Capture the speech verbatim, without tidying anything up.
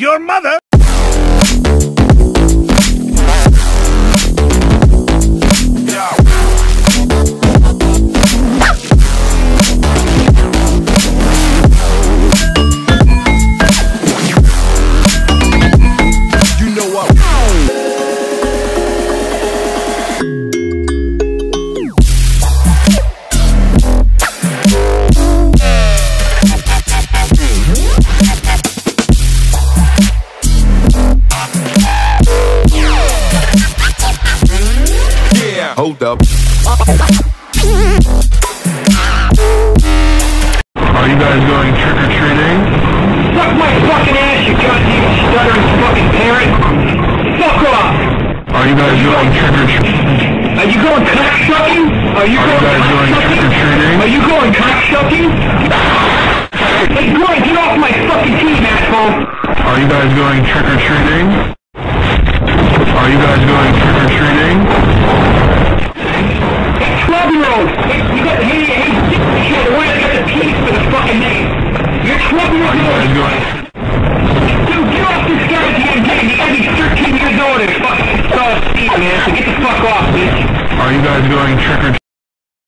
your mother. Hold up. Are you guys going trick-or-treating? Fuck my fucking ass, you goddamn stuttering fucking parent! Fuck off! Are you guys going trick-or-treating? Are you going cock-sucking? Are you Are you going guys going cock-sucking? trick-or-treating? Are you going cock-sucking? Hey, Gordon, get off my fucking team, asshole! Are you guys going trick-or-treating? Are you guys going trick-or-treating? twelve-year-old! Hey, you got, hey, hey, shit, why I got the piece for the fucking name? You're twelve years Are you guys old! going... Dude, get off this goddamn game! You gotta be thirteen years old and fucking saw Steve, man, so get the fuck off, bitch! Are you guys going trick-or-treating?